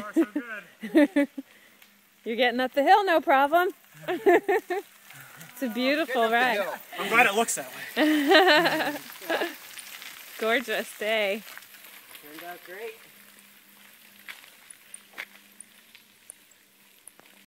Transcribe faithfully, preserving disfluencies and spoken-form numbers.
far so good. You're getting up the hill, no problem. It's a beautiful ride. I'm glad it looks that way. Gorgeous day. Turned out great.